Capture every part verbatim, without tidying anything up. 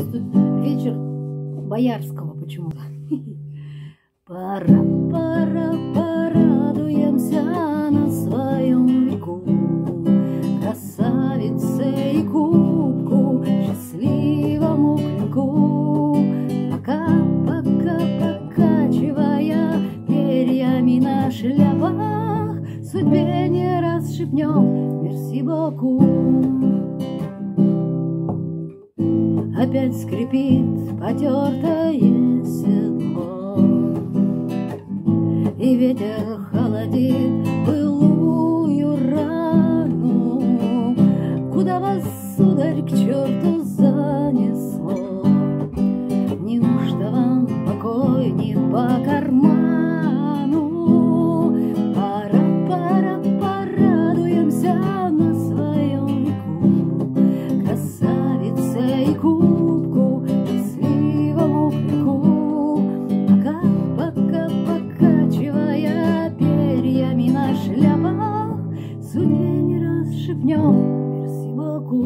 тут вечер Боярского почему-то. Пора, пора, порадуемся на своем веку, красавице и кубку, счастливому клинку. Пока, пока, покачивая перьями на шляпах, судьбе не раз шепнем мерси боку. Опять скрипит потертое седло, и ветер холодит былую рану. Куда вас, сударь, к черту занесло? Неужто вам покой не по карману? Пора, пора, порадуемся на своем веку, красавице и кубку, счастливому клинку. Пока, пока, покачивая перьями на шляпах, судьбе не раз шепнем мерси боку.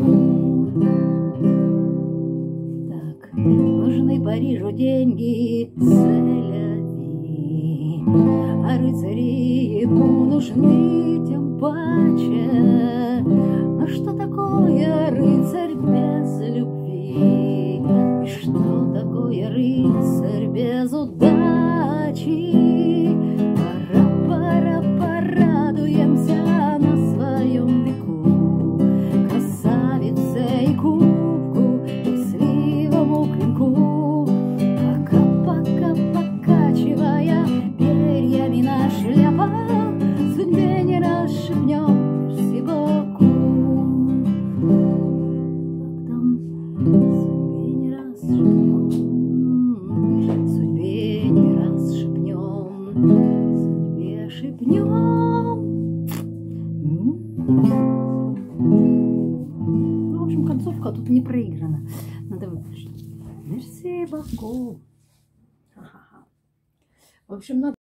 Так, нужны Парижу деньги целяви, а рыцари ему нужны тем паче. Но что такое рыцарь без любви? И что такое рыцарь без удачи? Пора, пора, порадуемся на своем веку, красавице и кубку, счастливому клинку. Пока, пока, покачивая перьями на шляпах, судьбе не раз шепнем мерси боку. Судьбе не раз шепнем, судьбе не раз шепнем, судьбе шепнем. Ну, в общем, концовка тут не проиграна. Надо выключить. Мерси боку. В общем, надо